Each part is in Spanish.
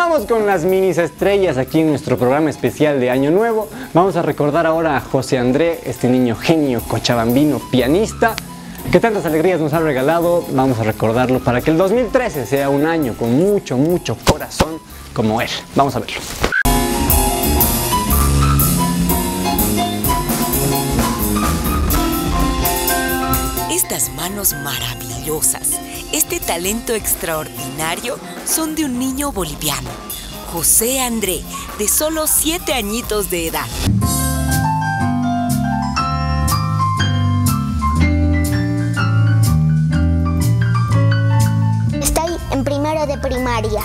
Continuamos con las minis estrellas aquí en nuestro programa especial de Año Nuevo. Vamos a recordar ahora a José André, este niño genio cochabambino, pianista, que tantas alegrías nos ha regalado. Vamos a recordarlo para que el 2013 sea un año con mucho, mucho corazón como él. Vamos a verlo. Estas manos maravillosas, este talento extraordinario son de un niño boliviano, José André, de solo 7 añitos de edad. Estoy en primero de primaria.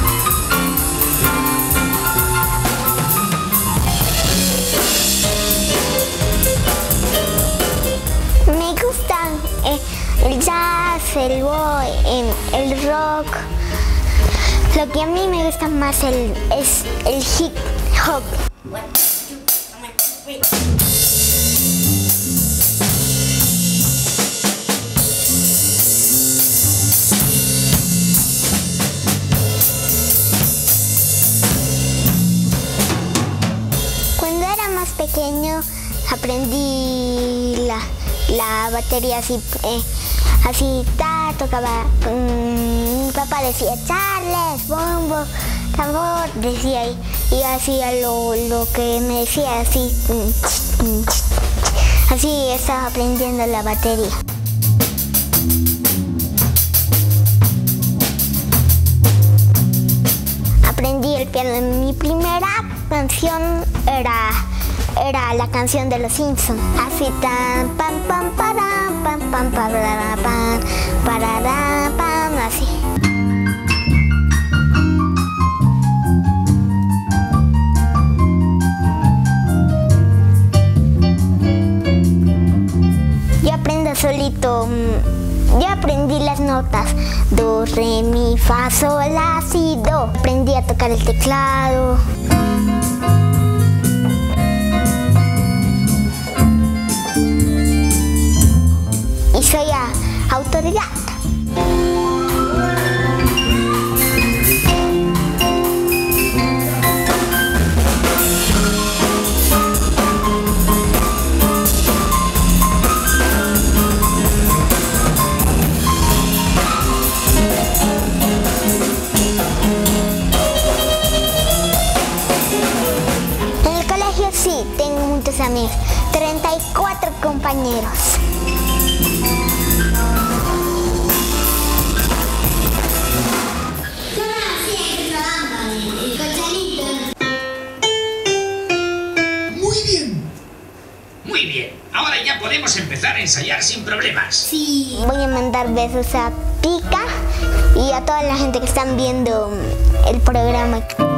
Me gustan el jazz, el el rock. Lo que a mí me gusta más es el hip hop. Cuando era más pequeño aprendí la batería así, tocaba. Mi papá decía Charles, bombo, tambor, decía y hacía lo que me decía así. Así estaba aprendiendo la batería. Aprendí el piano. Mi primera canción era la canción de los Simpsons. Así tan pam pam param pam pam parara pam parara pam, así. Yo aprendo solito. Yo aprendí las notas do, re, mi, fa, sol, la, si, do. Aprendí a tocar el teclado. Y soy autodidacta. En el colegio sí, tengo muchos amigos, 34 compañeros. Muy bien, ahora ya podemos empezar a ensayar sin problemas. Sí. Voy a mandar besos a Pica y a toda la gente que están viendo el programa.